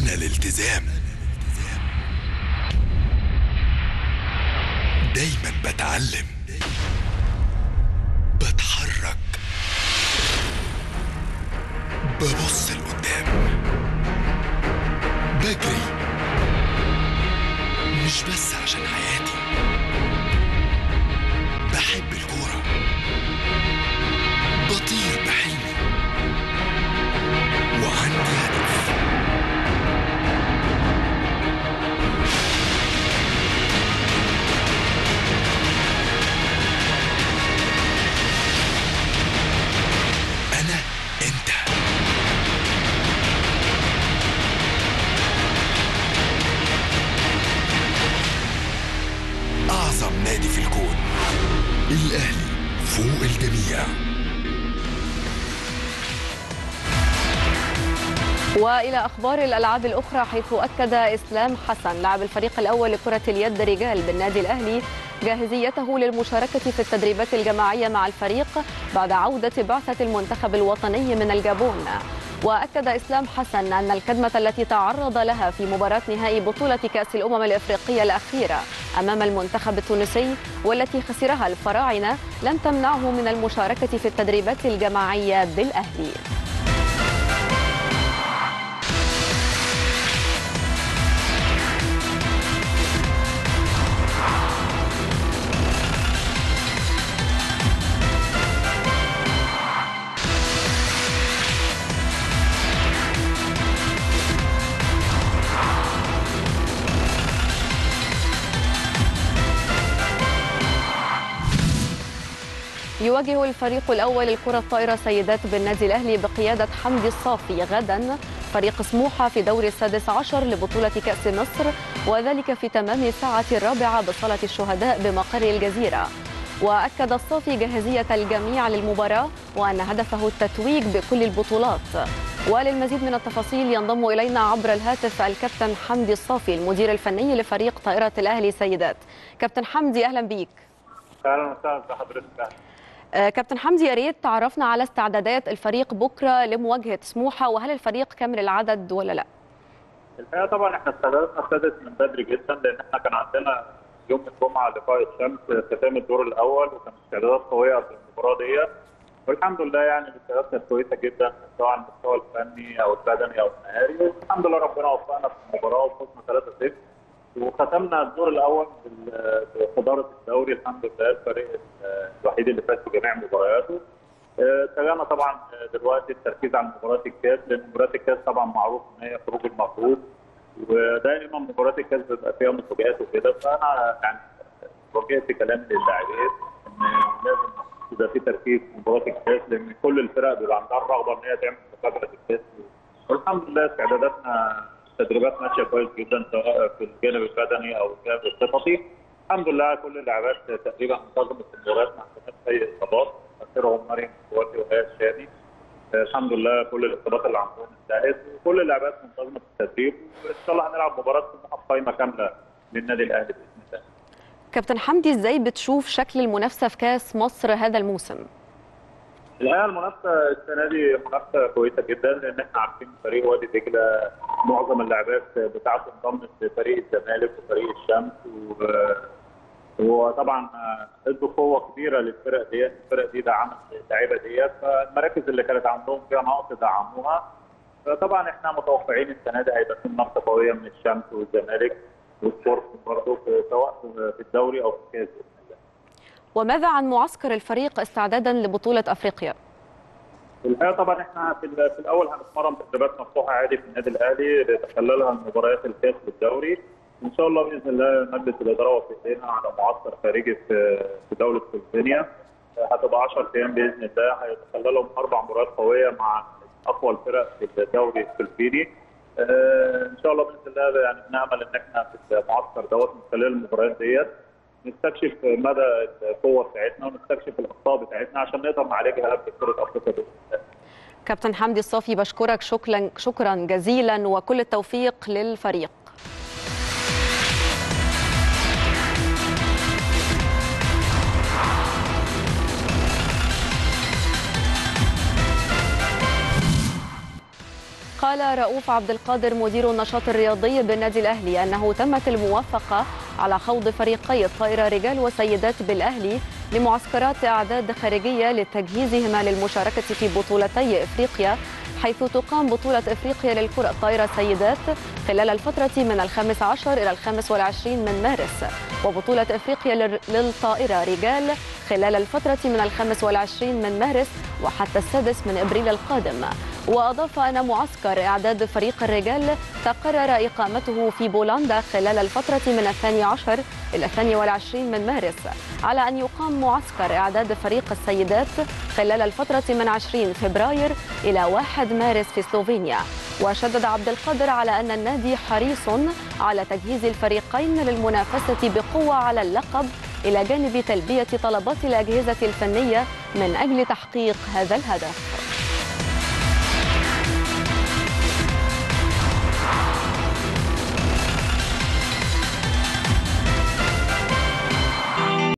أنا الالتزام، دايما بتعلم، بتحرك، ببص لقدام، بجري، مش بس عشان حياتي، بحب الكورة، بطير بحلمي، وعندي هدف. أنا أنت. أعظم نادي في الكون، الأهلي، فوق الجميع. وإلى أخبار الألعاب الأخرى، حيث أكد إسلام حسن لاعب الفريق الأول لكرة اليد رجال بالنادي الأهلي جاهزيته للمشاركة في التدريبات الجماعية مع الفريق بعد عودة بعثة المنتخب الوطني من الجابون. وأكد إسلام حسن أن الكدمة التي تعرض لها في مباراة نهائي بطولة كأس الأمم الإفريقية الأخيرة أمام المنتخب التونسي والتي خسرها الفراعنة لن تمنعه من المشاركة في التدريبات الجماعية بالأهلي. يواجه الفريق الأول للكرة الطائرة سيدات بالنادي الأهلي بقيادة حمدي الصافي غدا فريق سموحة في دور السادس عشر لبطولة كأس مصر، وذلك في تمام الساعة 4 بصالة الشهداء بمقر الجزيرة. وأكد الصافي جاهزية الجميع للمباراة وأن هدفه التتويج بكل البطولات. وللمزيد من التفاصيل ينضم إلينا عبر الهاتف الكابتن حمدي الصافي المدير الفني لفريق طائرة الأهلي سيدات. كابتن حمدي أهلا بيك. اهلا وسهلا بحضرتك. كابتن حمدي، يا ريت تعرفنا على استعدادات الفريق بكره لمواجهه سموحه، وهل الفريق كامل العدد ولا لا؟ الحقيقه طبعا احنا استعداداتنا ابتدت من بدري جدا، لان احنا كان عندنا يوم الجمعه لقاء الشمس ختام الدور الاول، وكان استعدادات قويه في المباراه دي، والحمد لله يعني الاستعدادات كانت كويسه جدا سواء على المستوى الفني او البدني او النهاري، والحمد لله ربنا وفقنا في المباراه وفزنا 3-0 وختمنا الدور الاول بصداره الدوري. الحمد لله الفريق الوحيد اللي فاز في جميع مبارياته. اتجهنا طبعا دلوقتي التركيز على مباراه الكاس، لان مباراه الكاس طبعا معروف ان هي خروج المغلوب، ودائما مباراه الكاس بيبقى فيها مفاجآت وكده، فانا يعني وجهت كلام للاعبين ان لازم يبقى في تركيز في مباراه الكاس، لان كل الفرق بيبقى عندها الرغبه ان هي تعمل مفاجاه في الكاس. والحمد لله استعداداتنا التدريبات ماشيه كويس جدا سواء في الجانب البدني او الجانب الخططي. الحمد لله كل اللاعبات تقريبا انتظمت في المباريات، ما عندناش اي اصابات، اخرهم مريم كواتي وهي الشامي. الحمد لله كل الاصابات اللي عندهم انتهت وكل اللاعبات منتظمه في التدريب، وان شاء الله هنلعب مباراه سموحه بقائمه كامله للنادي الاهلي باذن الله. كابتن حمدي، ازاي بتشوف شكل المنافسه في كاس مصر هذا الموسم؟ الحقيقه المنافسه السنه دي منافسه كويسه جدا، لان احنا عارفين فريق وادي دجله معظم اللاعبات بتاعته انضمت لفريق الزمالك وفريق الشمس، وطبعا ادوا قوه كبيره للفرق ديت، الفرق دي دعمت اللعيبه ديت، فالمراكز اللي كانت عندهم فيها نقص دعموها. فطبعا احنا متوقعين السنه دي هيبقى في منافسه قويه من الشمس والزمالك والسبورت برضه سواء في الدوري او في الكاس باذن الله. وماذا عن معسكر الفريق استعدادا لبطوله افريقيا؟ الحقيقه طبعا احنا في الاول هنتمرن تدريبات مفتوحه عادي في النادي الاهلي بتخللها مباريات الكاس والدوري، ان شاء الله باذن الله مجلس الاداره وافق لنا على معسكر خارجي في دوله سلوفينيا، هتبقى 10 ايام باذن الله، هيتخللهم 4 مباريات قويه مع اقوى الفرق في الدوري السلوفيني. ان شاء الله باذن الله يعني بنامل ان احنا في المعسكر دوت من خلال المباريات ديت نستكشف مدى القوه بتاعتنا ونستكشف الاخطاء بتاعتنا عشان نقدر نعالجها في بطوله افريقيا باذن الله. كابتن حمدي الصافي، بشكرك شكرا جزيلا وكل التوفيق للفريق. قال رؤوف عبد القادر مدير النشاط الرياضي بالنادي الأهلي أنه تمت الموافقة على خوض فريقي الطائرة رجال وسيدات بالأهلي لمعسكرات إعداد خارجية لتجهيزهما للمشاركة في بطولتي إفريقيا، حيث تقام بطولة إفريقيا للكرة الطائرة سيدات خلال الفترة من 15 إلى 25 من مارس، وبطولة إفريقيا للطائرة رجال خلال الفترة من 25 من مارس وحتى 6 من إبريل القادم. وأضاف أن معسكر إعداد فريق الرجال تقرر إقامته في بولندا خلال الفترة من 12 إلى 22 من مارس، على أن يقام معسكر إعداد فريق السيدات خلال الفترة من 20 فبراير إلى 1 مارس في سلوفينيا. وشدد عبد القادر على أن النادي حريص على تجهيز الفريقين للمنافسة بقوة على اللقب، إلى جانب تلبية طلبات الأجهزة الفنية من أجل تحقيق هذا الهدف.